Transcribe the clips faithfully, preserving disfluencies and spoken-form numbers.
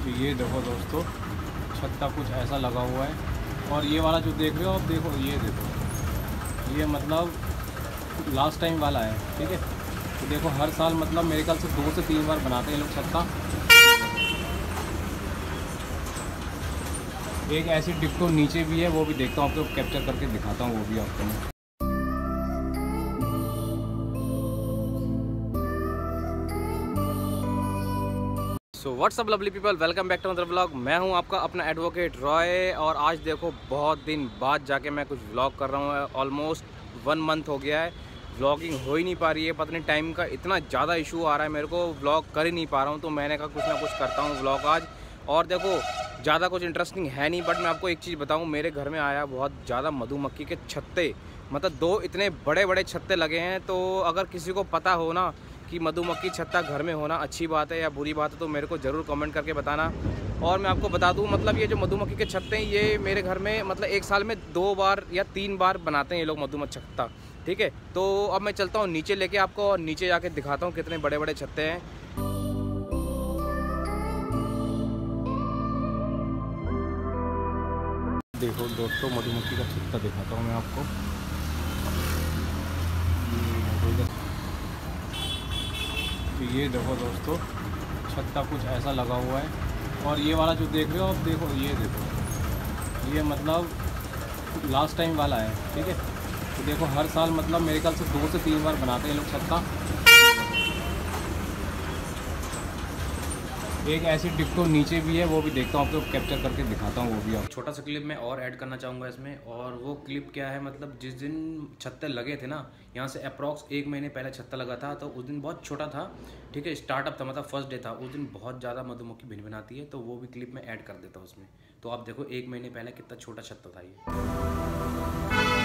तो ये देखो दोस्तों, छत का कुछ ऐसा लगा हुआ है। और ये वाला जो देख रहे हो आप, देखो ये देखो, ये मतलब लास्ट टाइम वाला है, ठीक है। तो देखो हर साल मतलब मेरे ख्याल से दो से तीन बार बनाते हैं लोग छत का। एक ऐसी डिक्टो नीचे भी है, वो भी देखता हूँ, आपको कैप्चर करके दिखाता हूँ, वो भी आपको मैं। So what's up lovely people, welcome back to another vlog. मैं हूं आपका अपना एडवोकेट रॉय, और आज देखो बहुत दिन बाद जाके मैं कुछ व्लॉग कर रहा हूं। ऑलमोस्ट वन मंथ हो गया है, व्लॉगिंग हो ही नहीं पा रही है। पता नहीं टाइम का इतना ज़्यादा इशू आ रहा है मेरे को, व्लॉग कर ही नहीं पा रहा हूं। तो मैंने कहा कुछ ना कुछ करता हूं व्लॉग आज। और देखो ज़्यादा कुछ इंटरेस्टिंग है नहीं, बट मैं आपको एक चीज़ बताऊँ, मेरे घर में आया बहुत ज़्यादा मधुमक्खी के छत्ते, मतलब दो इतने बड़े बड़े छत्ते लगे हैं। तो अगर किसी को पता हो ना कि मधुमक्खी छत्ता घर में होना अच्छी बात है या बुरी बात है, तो मेरे को ज़रूर कमेंट करके बताना। और मैं आपको बता दूं, मतलब ये जो मधुमक्खी के छत्ते हैं, ये मेरे घर में मतलब एक साल में दो बार या तीन बार बनाते हैं ये लोग मधुमक्खी छत्ता, ठीक है। तो अब मैं चलता हूँ नीचे लेके आपको, और नीचे जाके दिखाता हूँ कितने बड़े बड़े छत्ते हैं। देखो दोस्तों, मधुमक्खी का छत्ता दिखाता हूँ मैं आपको। तो ये देखो दोस्तों, छत का कुछ ऐसा लगा हुआ है। और ये वाला जो देख रहे हो आप, देखो ये देखो, ये मतलब लास्ट टाइम वाला है, ठीक है। तो देखो हर साल मतलब मेरे ख्याल से दो से तीन बार बनाते हैं लोग छत का। एक ऐसी डिक्टो नीचे भी है, वो भी देखता हूँ, आपको कैप्चर करके दिखाता हूँ, वो भी। आप छोटा सा क्लिप मैं और ऐड करना चाहूँगा इसमें। और वो क्लिप क्या है, मतलब जिस दिन छत्ते लगे थे ना, यहाँ से अप्रॉक्स एक महीने पहले छत्ता लगा था, तो उस दिन बहुत छोटा था, ठीक है, स्टार्टअप था, मतलब फर्स्ट डे था। उस दिन बहुत ज़्यादा मधुमक्खी भिन भिनाती है, तो वो भी क्लिप में ऐड कर देता हूँ उसमें। तो आप देखो एक महीने पहले कितना छोटा छत्ता था ये।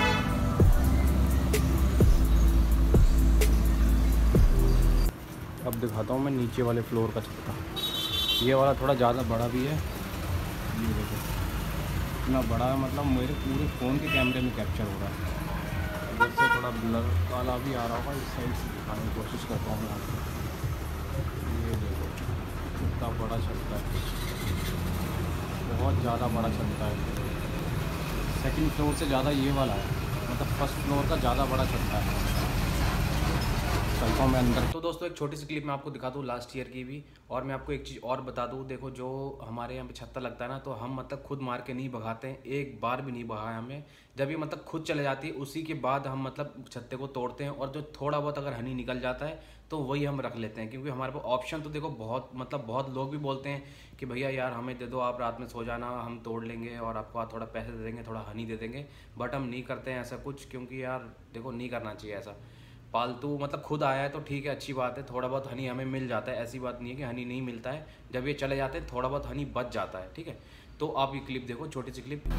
अब दिखाता हूँ मैं नीचे वाले फ्लोर का छत्ता। ये वाला थोड़ा ज़्यादा बड़ा भी है, ये देखो इतना बड़ा है, मतलब मेरे पूरे फ़ोन के कैमरे में कैप्चर हो रहा है। इधर से थोड़ा ब्लर वाला भी आ रहा होगा, इस साइड से दिखाने की कोशिश करता हूँ आपको। ये देखो कितना बड़ा छत्ता है, बहुत ज़्यादा बड़ा छत्ता है। सेकंड फ्लोर से ज़्यादा ये वाला है, मतलब फर्स्ट फ्लोर का ज़्यादा बड़ा छत्ता है। चलता हूँ मैं अंदर। तो दोस्तों एक छोटी सी क्लिप मैं आपको दिखा दूँ लास्ट ईयर की भी। और मैं आपको एक चीज़ और बता दूँ, देखो जो हमारे यहाँ पे छत्ता लगता है ना, तो हम मतलब खुद मार के नहीं भगाते हैं, एक बार भी नहीं भगाया हमें। जब ये मतलब खुद चले जाती है, उसी के बाद हम मतलब छत्ते को तोड़ते हैं। और जो थोड़ा बहुत अगर हनी निकल जाता है, तो वही हम रख लेते हैं, क्योंकि हमारे पास ऑप्शन तो देखो बहुत, मतलब बहुत लोग भी बोलते हैं कि भैया यार हमें दे दो, आप रात में सो जाना, हम तोड़ लेंगे और आपको थोड़ा पैसे दे देंगे, थोड़ा हनी दे देंगे। बट हम नहीं करते हैं ऐसा कुछ, क्योंकि यार देखो नहीं करना चाहिए ऐसा। पालतू मतलब खुद आया है तो ठीक है, अच्छी बात है, थोड़ा बहुत हनी हमें मिल जाता है, ऐसी बात नहीं है कि हनी नहीं मिलता है। जब ये चले जाते हैं थोड़ा बहुत हनी बच जाता है, ठीक है। तो आप ये क्लिप देखो, छोटी सी क्लिप।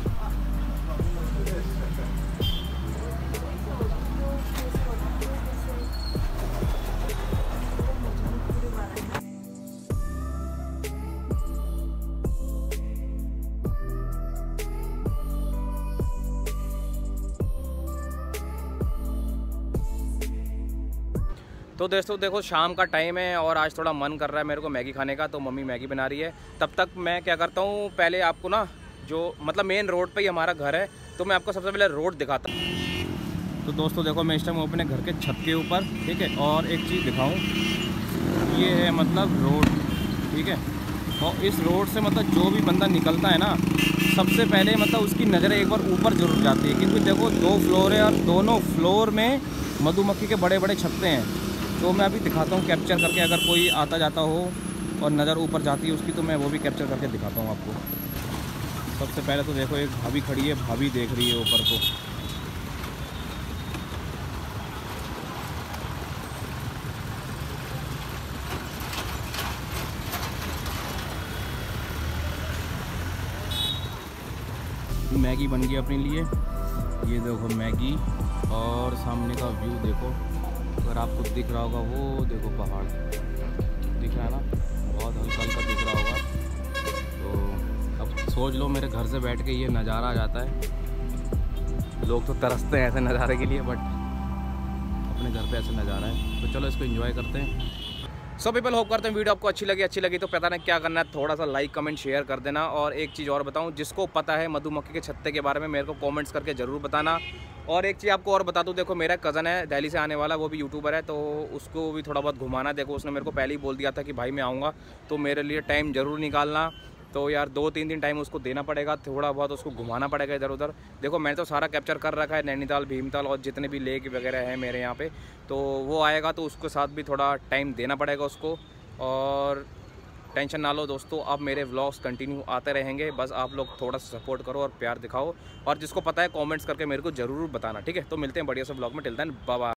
तो दोस्तों देखो शाम का टाइम है, और आज थोड़ा मन कर रहा है मेरे को मैगी खाने का, तो मम्मी मैगी बना रही है। तब तक मैं क्या करता हूँ, पहले आपको ना जो मतलब मेन रोड पे ही हमारा घर है, तो मैं आपको सबसे पहले रोड दिखाता हूँ। तो दोस्तों देखो मैं इस टाइम अपने घर के छत के ऊपर, ठीक है। और एक चीज़ दिखाऊँ, ये है मतलब रोड, ठीक है। और इस रोड से मतलब जो भी बंदा निकलता है ना, सबसे पहले मतलब उसकी नज़र एक बार ऊपर जरूर जाती है, क्योंकि देखो दो फ्लोर है, और दोनों फ्लोर में मधुमक्खी के बड़े बड़े छत्ते हैं। तो मैं अभी दिखाता हूँ कैप्चर करके, अगर कोई आता जाता हो और नज़र ऊपर जाती है उसकी, तो मैं वो भी कैप्चर करके दिखाता हूँ आपको। सबसे पहले तो देखो एक भाभी खड़ी है, भाभी देख रही है ऊपर को। मैगी बन गई अपने लिए, ये देखो मैगी। और सामने का व्यू देखो, अगर आपको दिख रहा होगा, वो देखो पहाड़ दिख रहा है ना, बहुत हल्का हल्का दिख रहा होगा। तो अब सोच लो मेरे घर से बैठ के ये नज़ारा आ जाता है। लोग तो तरसते हैं ऐसे नज़ारे के लिए, बट अपने घर पे ऐसे नज़ारा है, तो चलो इसको एंजॉय करते हैं। सो पीपल होप करते हैं वीडियो आपको अच्छी लगी अच्छी लगी तो पता नहीं क्या करना है, थोड़ा सा लाइक कमेंट शेयर कर देना। और एक चीज़ और बताऊं, जिसको पता है मधुमक्खी के छत्ते के बारे में मेरे को कमेंट्स करके ज़रूर बताना। और एक चीज़ आपको और बता दूं, देखो मेरा कज़न है दिल्ली से आने वाला, वो भी यूट्यूबर है, तो उसको भी थोड़ा बहुत घुमाना। देखो उसने मेरे को पहले ही बोल दिया था कि भाई मैं आऊँगा, तो मेरे लिए टाइम ज़रूर निकालना। तो यार दो तीन दिन टाइम उसको देना पड़ेगा, थोड़ा बहुत उसको घुमाना पड़ेगा इधर उधर। देखो मैंने तो सारा कैप्चर कर रखा है, नैनीताल, भीमताल और जितने भी लेक वगैरह हैं मेरे यहाँ पे। तो वो आएगा तो उसके साथ भी थोड़ा टाइम देना पड़ेगा उसको। और टेंशन ना लो दोस्तों, अब मेरे व्लॉग्स कंटिन्यू आते रहेंगे, बस आप लोग थोड़ा सा सपोर्ट करो और प्यार दिखाओ। और जिसको पता है कमेंट्स करके मेरे को ज़रूर बताना, ठीक है। तो मिलते हैं बढ़िया से व्लॉग में, टिल देन बाय बाय।